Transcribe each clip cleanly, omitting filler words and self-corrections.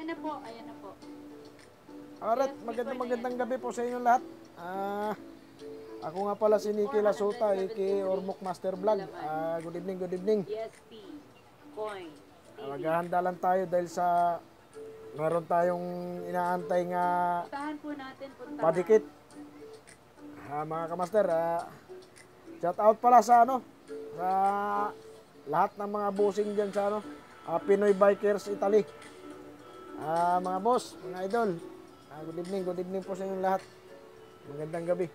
Ayan na po, ayan na po. Alright, magandang gabi po sa inyo lahat. Ako nga pala si Nicky Lasuta, Ormoc Master Vlog. Good evening, good evening. ESP, coin, Maghahanda lang tayo dahil sa meron tayong inaantay nga puntahan po natin, puntahan. padikit. Mga kamaster, shout out pala sa sa lahat ng mga bossing dyan sa Pinoy Bikers Italy. Mga boss, mga idol, good evening po sa inyo lahat. Magandang gabi.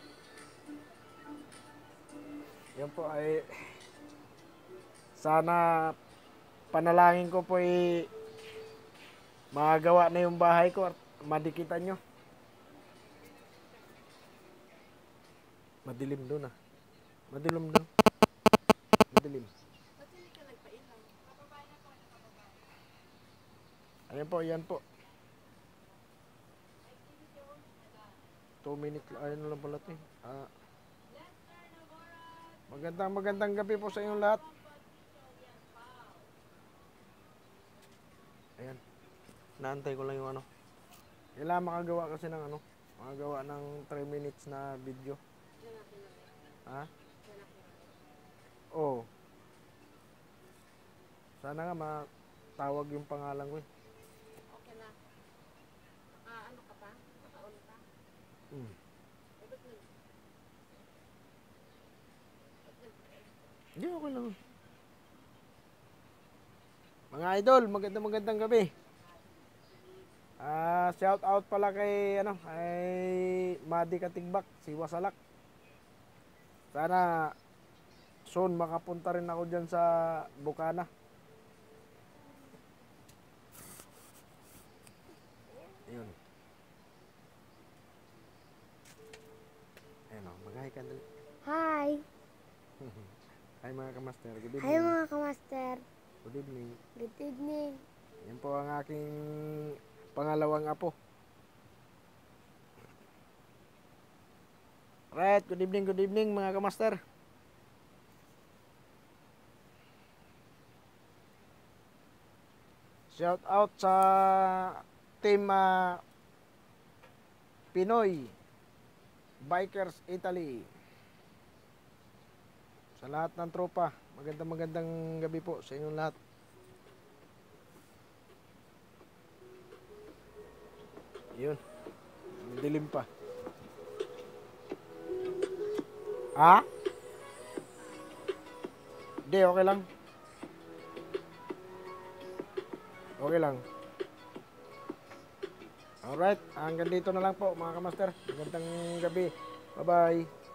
Yan po ay sana panalangin ko po ay magawa na yung bahay ko at madikitan nyo. Madilim doon Madilim doon. Madilim. Ayan po, yan po. 2 minutes, ayun lang pala ito. Magandang gabi po sa inyong lahat. Ayan. Naantay ko lang yung kailangan makagawa kasi ng makagawa ng 3 minutes na video. Oo. Sana nga matawag yung pangalan ko. Okay na. Ano ka pa? Nakaon ka? Hindi, okay lang. Mga idol, magandang gabi. Shout out pala kay Madi Katigbak, si Wasalak. Sana soon makapunta rin ako dyan sa Bukana. Ayun. Ayun, mag-hi ka dali. Hi! Hi mga kamaster, good evening. Hi mga kamaster. Good evening. Good evening. Yan po ang aking pangalawang apo. Right, good evening mga kamaster. Shout out sa team Pinoy Bikers Italy. Sa lahat ng tropa, magandang gabi po sa inyong lahat. Yun, dilim pa. Hindi, okay lang. Okay lang. Alright, hanggang dito na lang po mga kamaster. Magandang gabi. Bye-bye.